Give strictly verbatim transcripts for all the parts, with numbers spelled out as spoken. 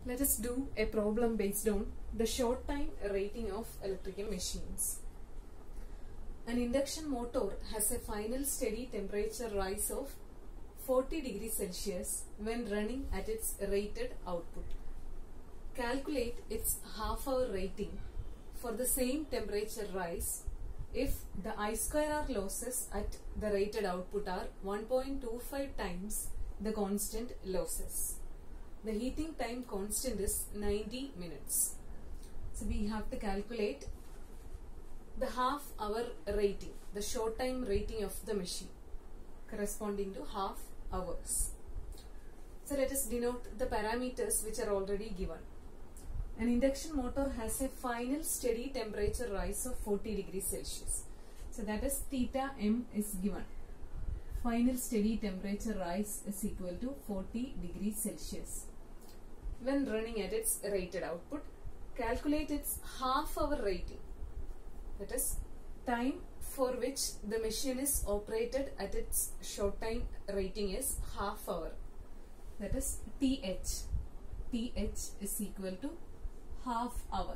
Let us do a problem based on the short time rating of electrical machines. An induction motor has a final steady temperature rise of forty degrees Celsius when running at its rated output. Calculate its half hour rating for the same temperature rise if the I square R losses at the rated output are one point two five times the constant losses. The heating time constant is ninety minutes. So we have to calculate the half hour rating, the short time rating of the machine corresponding to half hours. So let us denote the parameters which are already given. An induction motor has a final steady temperature rise of forty degrees Celsius. So that is theta m is given. Final steady temperature rise is equal to forty degrees Celsius. When running at its rated output, calculate its half hour rating. That is time for which the machine is operated at its short time rating is half hour. That is T H. T H is equal to half hour.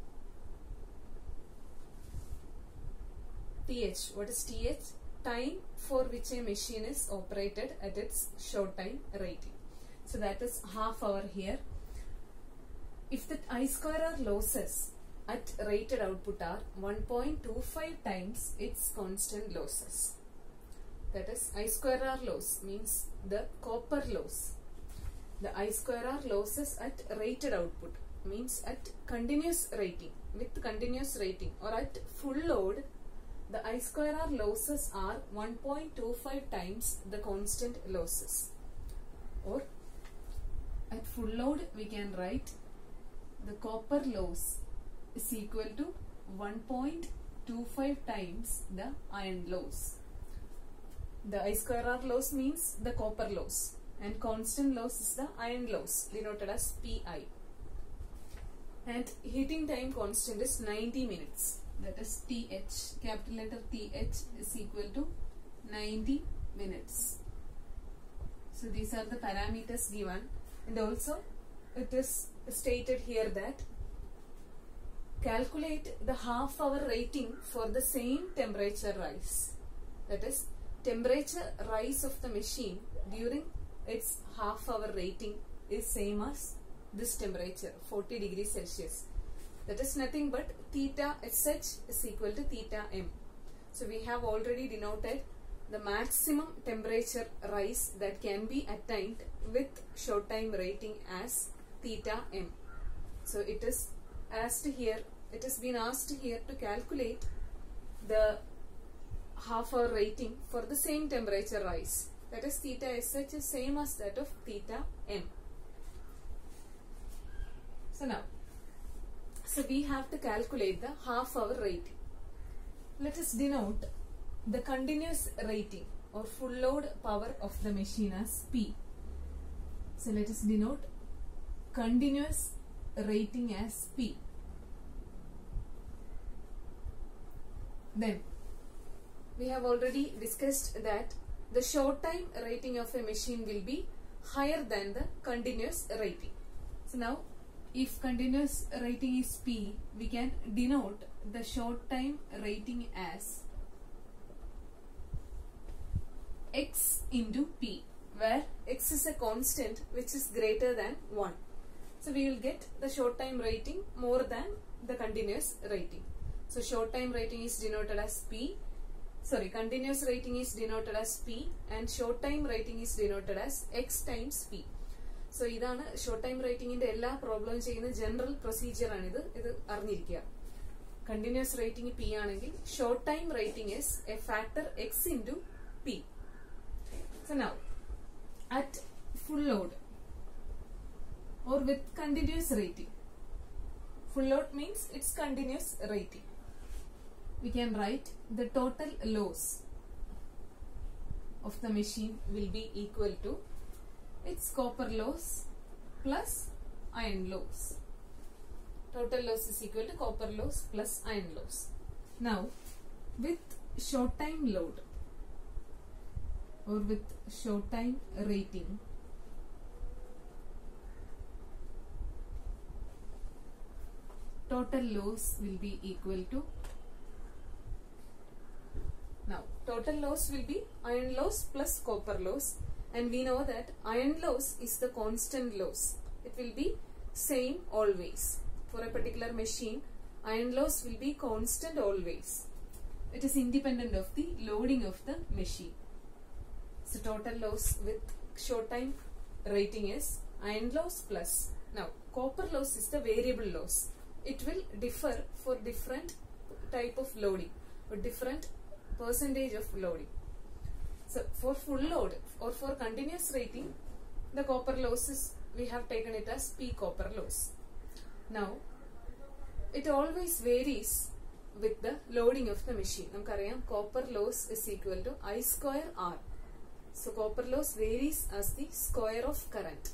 T H. What is T H? Time for which a machine is operated at its short time rating. So that is half hour here. If the I square R losses at rated output are one point two five times its constant losses. That is I square R loss means the copper loss. The I square R losses at rated output means at continuous rating, with continuous rating or at full load, the I square R losses are one point two five times the constant losses. Or at full load we can write the copper loss is equal to one point two five times the iron loss. The I square R loss means the copper loss and constant loss is the iron loss, denoted as P I. And heating time constant is ninety minutes. That is T H, capital letter T H is equal to ninety minutes. So these are the parameters given, and also it is stated here that calculate the half hour rating for the same temperature rise. That is temperature rise of the machine during its half hour rating is same as this temperature, forty degrees Celsius. That is nothing but theta S H is equal to theta m. So we have already denoted the maximum temperature rise that can be attained with short time rating as theta m. So it is asked here, it has been asked here to calculate the half hour rating for the same temperature rise. That is theta S H is same as that of theta m. So now, so we have to calculate the half hour rating. Let us denote the continuous rating or full load power of the machine as P. So let us denote continuous rating as P. Then we have already discussed that the short time rating of a machine will be higher than the continuous rating. So now if continuous rating is P, we can denote the short time rating as X into P, where X is a constant which is greater than one. So we will get the short time rating more than the continuous rating. So short time rating is denoted as P, sorry, continuous rating is denoted as P and short time rating is denoted as X times P. So ഇതാണ് short time റേറ്റിംഗിന്റെ എല്ലാ problem ചെയ്യുന്ന general procedure ആണിത്. ഇത് അറിഞ്ഞിരിക്കുക. Continuous rating P ആണെങ്കിൽ short time rating is a factor X into P. So now at full load or with continuous rating, full load means its continuous rating, we can write the total loss of the machine will be equal to its copper loss plus iron loss. Total loss is equal to copper loss plus iron loss. Now with short time load or with short time rating, total loss will be equal to, now total loss will be iron loss plus copper loss, and we know that iron loss is the constant loss. It will be same always. For a particular machine, iron loss will be constant always. It is independent of the loading of the machine. So total loss with short time rating is iron loss plus, now copper loss is the variable loss. It will differ for different type of loading or different percentage of loading. So for full load or for continuous rating, the copper loss is, we have taken it as P copper loss. Now it always varies with the loading of the machine. Namukkariyam copper loss is equal to I square R. So copper loss varies as the square of current.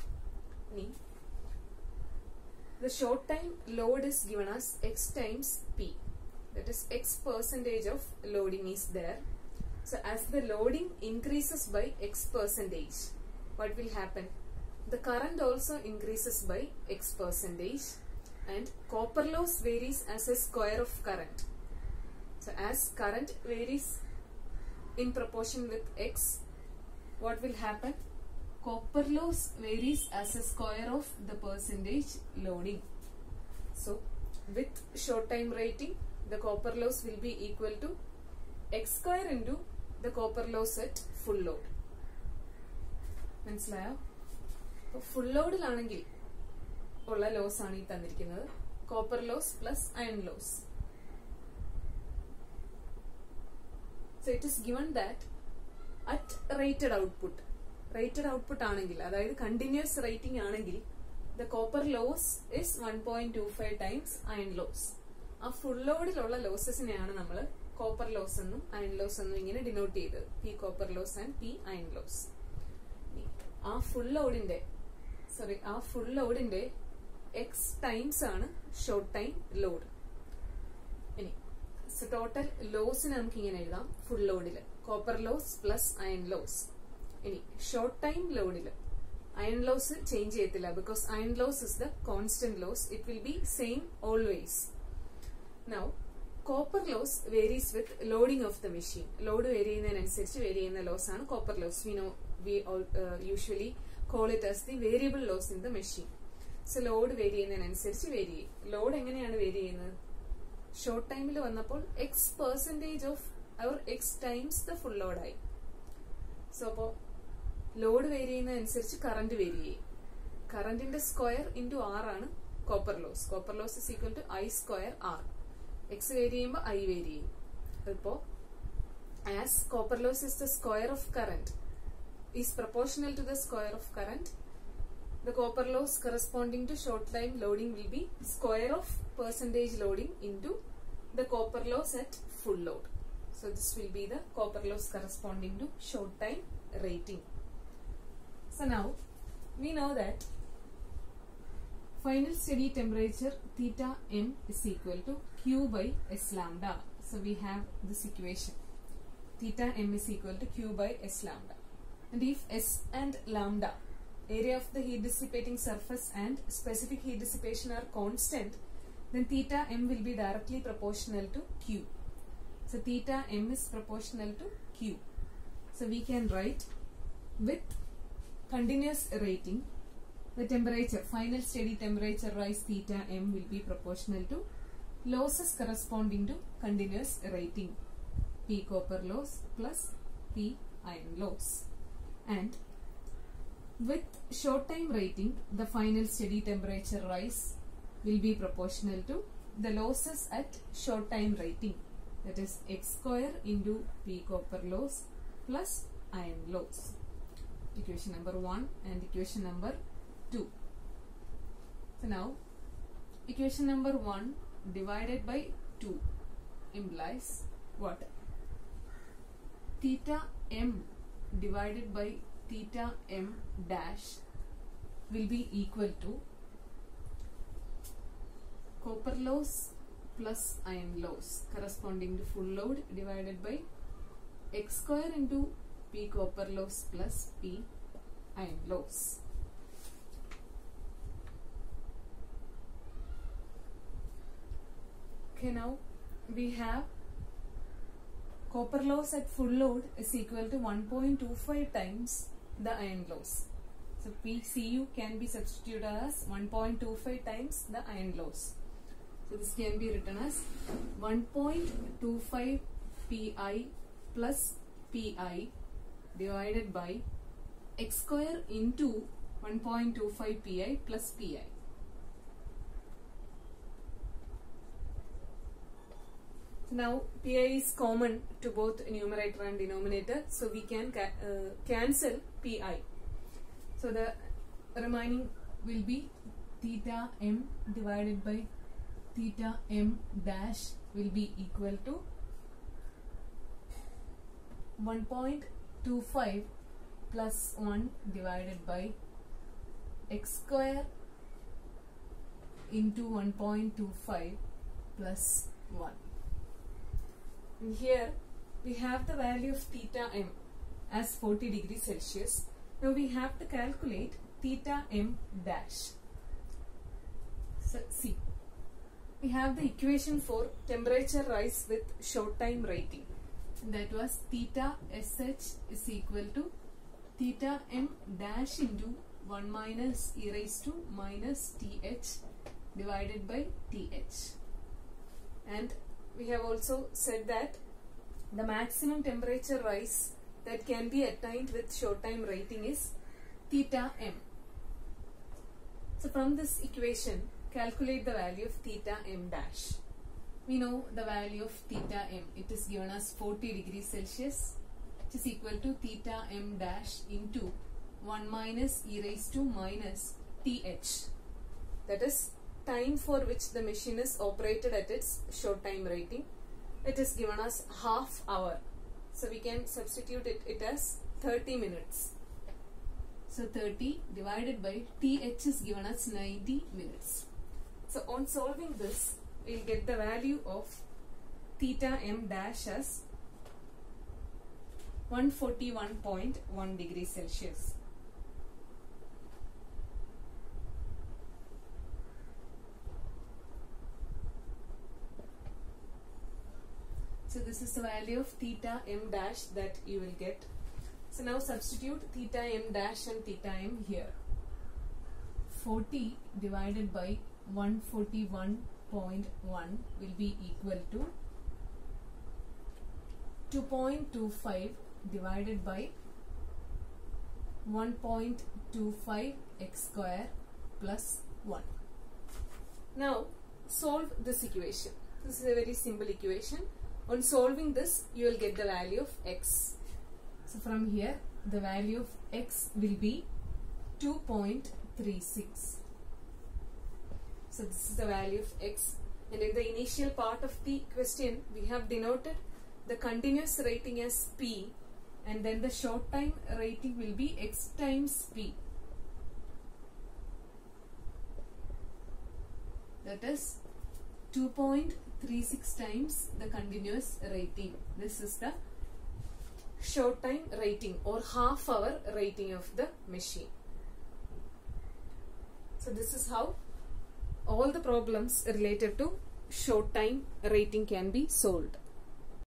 The short time load is given as X times P. That is X percentage of loading is there. So as the loading increases by X percentage, what will happen? The current also increases by X percentage, and copper loss varies as a square of current. So as current varies in proportion with X, what will happen? Copper loss varies as a square of the percentage loading. So with short time rating, the copper loss will be equal to X square into the copper loss at full load. മനസ്സിലായോ? Full ലോഡിലാണെങ്കിൽ ഉള്ള loss ആണ് ഈ തന്നിരിക്കുന്നത്, copper loss plus iron loss. So it is given that at rated output, rated output ആണെങ്കിൽ, അതായത് continuous rating ആണെങ്കിൽ, the copper loss is one point two five times iron loss. ആ ഫുൾ ലോഡിലുള്ള ലോസസിനെയാണ് നമ്മൾ കോപ്പർ ലോസ് എന്നും iron loss എന്നും ഇങ്ങനെ ഡിനോട്ട് ചെയ്തത്, P copper loss and P iron loss. ആ ഫുൾ ലോഡിന്റെ സോറി ആ ഫുൾ ലോഡിന്റെ എക്സ് ടൈംസ് ആണ് ഷോർട്ട് ടൈം ലോഡ്. ഇനി ടോട്ടൽ ലോസിന് നമുക്ക് ഇങ്ങനെ എഴുതാം, ഫുൾ ലോഡില് copper loss plus iron loss. ഇനി ഷോർട്ട് ടൈം ലോഡില് അയൺ ലോസ് ചേഞ്ച് ചെയ്യത്തില്ല, because iron loss is the constant loss. It will be same always. Now copper loss varies with loading of the machine. Load vary ചെയ്യുന്നതിനനുസരിച്ച് vary ചെയ്യുന്ന loss ആണ് copper loss. We know we usually call it as the variable loss in the machine. So load vary ചെയ്യുന്നതിനനുസരിച്ച് vary ചെയ്യും. Load എങ്ങനെയാണ് vary ചെയ്യുന്നത്? Short ടൈമിൽ വന്നപ്പോൾ X percentage of അവർ എക്സ് ടൈംസ് ദ ഫുൾ ലോഡായി. സോ അപ്പോ ലോഡ് വേരി ചെയ്യുന്നതനുസരിച്ച് കറന്റ് വേരി ചെയ്യും. കറന്റിന്റെ സ്ക്വയർ ഇൻറ്റു ആർ ആണ് copper loss. Copper loss is equal to I square R. X vary ചെയ്യുമ്പോൾ ഐ വേരി ചെയ്യും. ഇപ്പോ as copper loss is the square of current is proportional to the square of current, the copper loss corresponding to short time loading will be square of percentage loading into the copper loss at full load. So this will be the copper loss corresponding to short time rating. So now we know that final steady temperature theta m is equal to Q by S lambda. So we have this equation, theta m is equal to Q by S lambda, and if S and lambda, area of the heat dissipating surface and specific heat dissipation, are constant, then theta m will be directly proportional to Q. So theta m is proportional to Q. So we can write, with continuous rating, the temperature, final steady temperature rise theta m will be proportional to losses corresponding to continuous rating, P copper loss plus P iron loss. And with short time rating, the final steady temperature rise will be proportional to the losses at short time rating, that is x square into P copper loss plus iron loss. Equation number one and equation number two. So now equation number one divided by two implies what? Theta m divided by theta m dash will be equal to copper loss plus iron loss corresponding to full load divided by x square into P copper loss plus P iron loss. Okay, now we have copper loss at full load is equal to one point two five times the iron loss. So P C U can be substituted as one point two five times the iron loss. So this can be written as one point two five P I plus P I divided by x square into one point two five P I plus P I. Now P I is common to both numerator and denominator, so we can ca uh, cancel P I. So the remaining will be theta m divided by theta m dash will be equal to one point two five plus one divided by x square into one point two five plus one. And here we have the value of theta m as forty degrees Celsius. Now we have to calculate theta m dash. So see, we have the equation for temperature rise with short time rating. That was theta sh is equal to theta m dash into one minus e raised to minus th divided by th. And we have also said that the maximum temperature rise that can be attained with short time rating is theta m. So from this equation, calculate the value of theta m dash. We know the value of theta m. It is given as forty degrees Celsius, which is equal to theta m dash into one minus e raised to minus th. That is time for which the machine is operated at its short time rating. It is given as half hour. So we can substitute it, it as thirty minutes. So thirty divided by th is given as ninety minutes. So on solving this, we will get the value of theta m dash as one hundred forty-one point one degrees Celsius. So this is the value of theta m dash that you will get. So now substitute theta m dash and theta m here. forty divided by one hundred forty-one point one will be equal to two point two five divided by one point two five x square plus one. Now solve this equation. This is a very simple equation. On solving this, you will get the value of x. So from here, the value of x will be two point three six. So this is the value of x. And in the initial part of the question, we have denoted the continuous rating as P, and then the short time rating will be x times P. That is two point three six times the continuous rating. This is the short time rating or half hour rating of the machine. So this is how all the problems related to short time rating can be solved.